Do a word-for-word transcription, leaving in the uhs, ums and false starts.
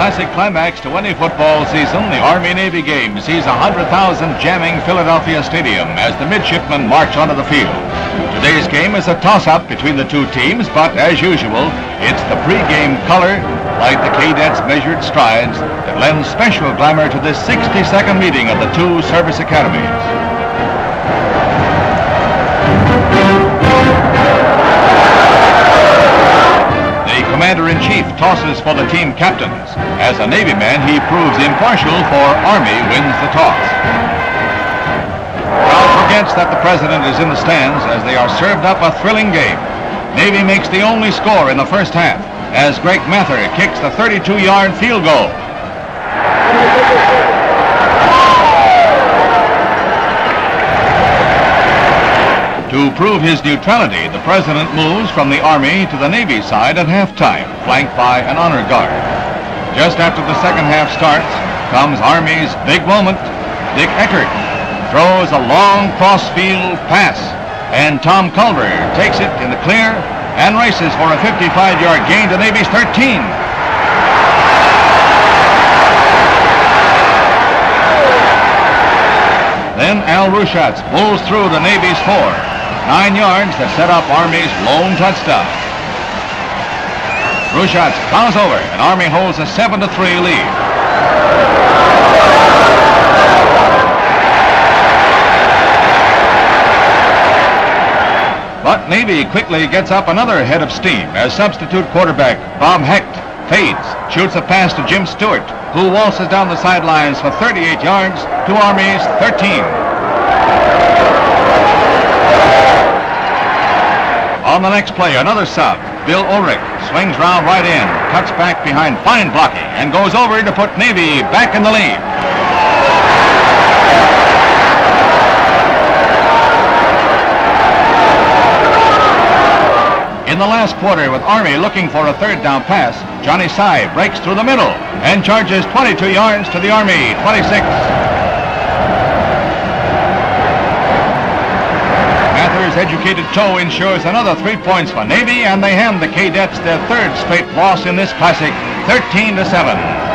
classic climax to any football season, the Army-Navy game sees one hundred thousand jamming Philadelphia Stadium as the midshipmen march onto the field. Today's game is a toss-up between the two teams, but as usual, it's the pre-game color, like the cadets' measured strides, that lends special glamour to this sixty-second meeting of the two service academies. Commander-in-Chief tosses for the team captains. As a Navy man, he proves impartial, for Army wins the toss. Crowd forgets that the President is in the stands as they are served up a thrilling game. Navy makes the only score in the first half as Greg Mather kicks the thirty-two yard field goal. To prove his neutrality, the President moves from the Army to the Navy side at halftime, flanked by an honor guard. Just after the second half starts, comes Army's big moment. Dick Eckert throws a long cross-field pass, and Tom Culver takes it in the clear and races for a fifty-five yard gain to Navy's thirteen. Then Al Rushatz pulls through to Navy's four. Nine yards that set up Army's lone touchdown. Rushatz plows over, and Army holds a seven to three lead. But Navy quickly gets up another head of steam as substitute quarterback Bob Hecht fades, shoots a pass to Jim Stewart, who waltzes down the sidelines for thirty-eight yards to Army's thirteen. On the next play, another sub. Bill Ulrich swings round right in, cuts back behind fine blocking, and goes over to put Navy back in the lead. In the last quarter, with Army looking for a third down pass, Johnny Sy breaks through the middle and charges twenty-two yards to the Army twenty-six. Educated toe ensures another three points for Navy, and they hand the cadets their third straight loss in this classic, thirteen to seven.